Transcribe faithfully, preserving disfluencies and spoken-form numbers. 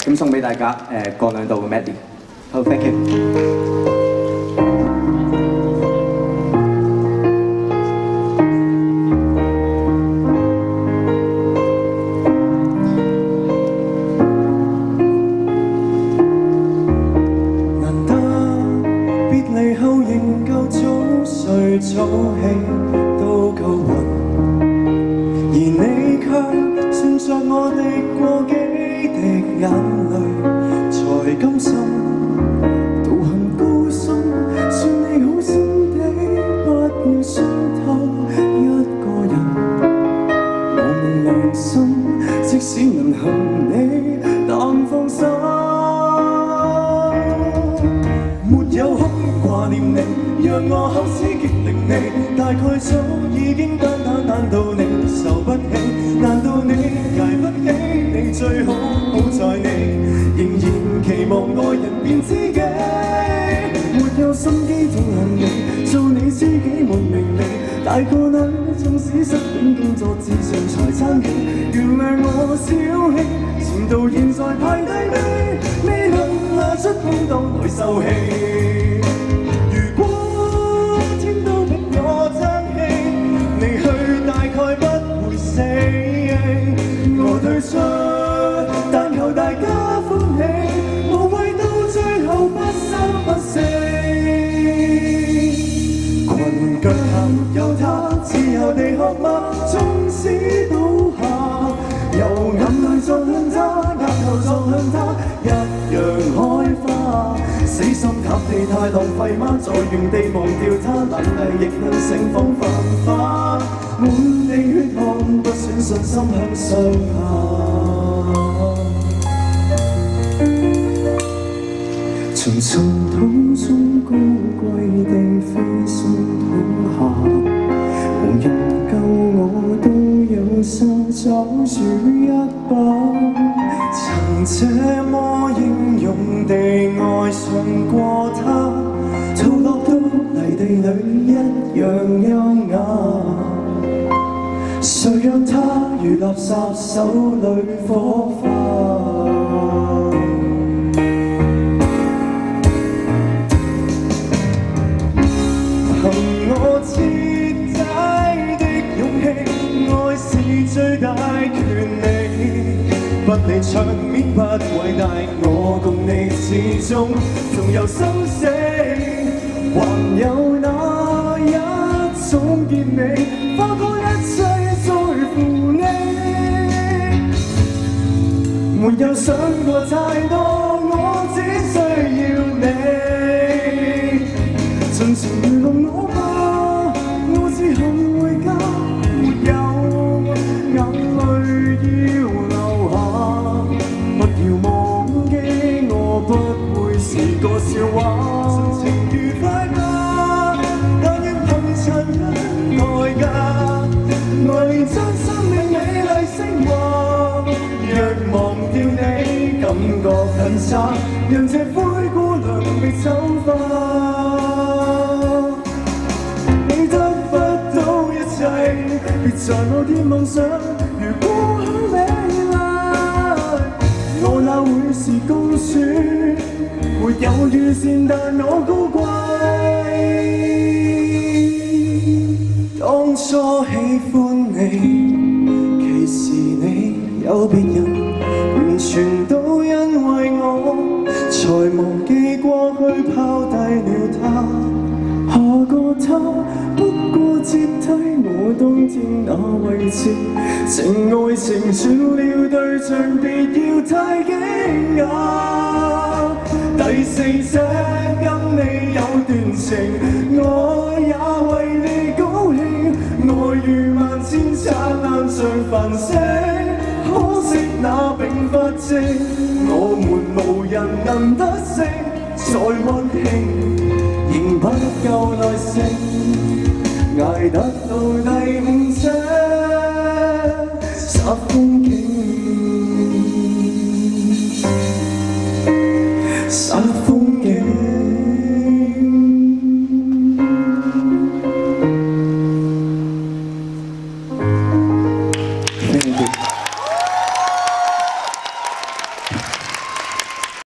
咁送俾大家誒各兩度嘅 melody。好 ，thank you。 離後仍舊早睡早起都夠暈，而你卻算着我滴過幾滴眼淚才甘心道行高深，算你好心地不要傷透一個人。我問良心，即使能恨你，但放心。 有空掛念你，讓我口齒極伶俐。大概早已經單單難道你受不起？難道你捱不起？你最好好在你仍然期望愛人變知己，沒有心機痛恨你，做你知己沒名利。大個女縱使失戀工作至上才爭氣，原諒我小氣，前度現在排第尾，未能拿出空檔來受氣。 我退出，但求大家歡喜，無謂到最後不生不死。裙腳下沒有他，自由地學嗎？縱使倒下，由眼淚撞向他，額頭撞向他，一樣開花。死心塌地太浪費嗎？在原地忘掉他，冷厲亦能盛放繁花。 滿地血汗，不選信心向上行。從塵土中高貴地飛送土下，無人救我都有心抓住一把。曾這麼英勇地愛上過他，逃落到泥地裏一樣優雅。 誰讓他如垃圾手裏火花？憑我徹底的勇氣，愛是最大權利。不理場面不偉大，我共你始終仲有生死，還有那一種結尾，花過一切。 沒有想過太多，我只需要你。盡情愚弄我吧，我之後會家，沒有眼淚要流下。不要忘記，我不會是個笑話。盡情愉快吧，但願憑殘忍代價，愛將生命美麗升華。 若忘掉你，感覺很差，讓這灰姑娘別走吧。你得不到一切，別在我的夢想。如果很美麗，我哪會是公主？沒有預先，但我高貴。當初喜歡你，其實你。 有別人，完全都因為我，才忘記過去拋低了他。下個他，不過接替我當天那位置。情愛情轉了對象，別要太驚訝。第四者跟你有段情，我也為你高興。愛如萬千燦爛像繁星。 可惜那並不正，我們無人能得勝，再溫馨仍不夠耐性，捱得到第五章，煞風景，煞